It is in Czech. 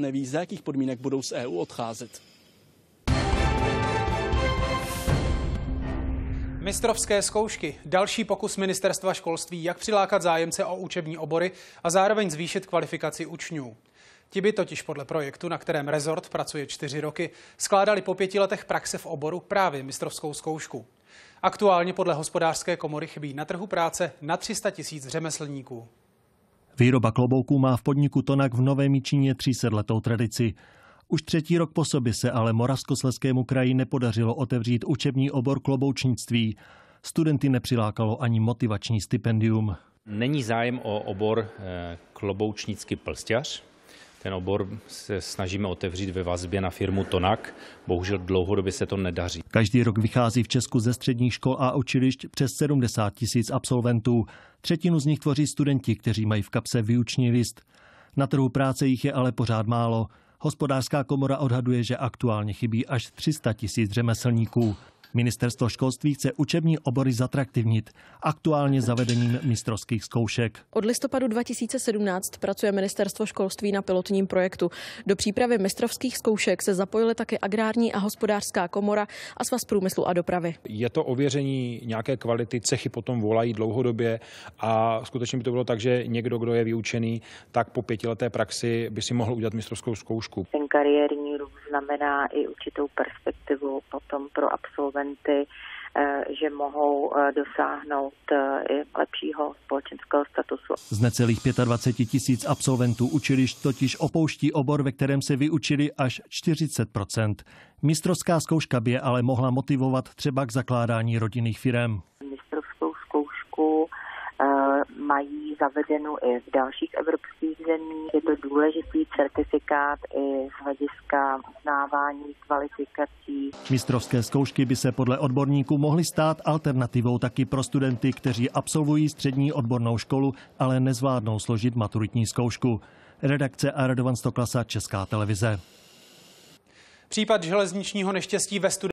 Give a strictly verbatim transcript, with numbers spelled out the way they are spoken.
Neví, za jakých podmínek budou z E U odcházet. Mistrovské zkoušky. Další pokus ministerstva školství, jak přilákat zájemce o učební obory a zároveň zvýšit kvalifikaci učňů. Ti by totiž podle projektu, na kterém rezort pracuje čtyři roky, skládali po pěti letech praxe v oboru právě mistrovskou zkoušku. Aktuálně podle Hospodářské komory chybí na trhu práce na tři sta tisíc řemeslníků. Výroba klobouků má v podniku Tonak v Novém Jičíně třisetletou tradici. Už třetí rok po sobě se ale Moravskoslezskému kraji nepodařilo otevřít učební obor kloboučnictví. Studenty nepřilákalo ani motivační stipendium. Není zájem o obor kloboučnický plsťař. Ten obor se snažíme otevřít ve vazbě na firmu Tonak. Bohužel dlouhodobě se to nedaří. Každý rok vychází v Česku ze středních škol a učilišť přes sedmdesát tisíc absolventů. Třetinu z nich tvoří studenti, kteří mají v kapse výuční list. Na trhu práce jich je ale pořád málo. Hospodářská komora odhaduje, že aktuálně chybí až tři sta tisíc řemeslníků. Ministerstvo školství chce učební obory zatraktivnit aktuálně zavedením mistrovských zkoušek. Od listopadu dva tisíce sedmnáct pracuje Ministerstvo školství na pilotním projektu. Do přípravy mistrovských zkoušek se zapojily také Agrární a Hospodářská komora a Svaz průmyslu a dopravy. Je to ověření nějaké kvality, cechy potom volají dlouhodobě a skutečně by to bylo tak, že někdo, kdo je vyučený, tak po pětileté praxi by si mohl udělat mistrovskou zkoušku. Ten kariérní růst znamená i určitou perspektivu potom pro absolventy, že mohou dosáhnout i lepšího společenského statusu. Z necelých dvacet pět tisíc absolventů učilišť totiž opouští obor, ve kterém se vyučili až čtyřicet procent. Mistrovská zkouška by je ale mohla motivovat třeba k zakládání rodinných firem. Mistrovskou zkoušku mají zavedenou i v dalších evropských zemích. Je to důležitý certifikát i z hlediska uznávání kvalifikací. Mistrovské zkoušky by se podle odborníků mohly stát alternativou taky pro studenty, kteří absolvují střední odbornou školu, ale nezvládnou složit maturitní zkoušku. Redakce a Radovan Stoklasa, Česká televize. Případ železničního neštěstí ve Studenu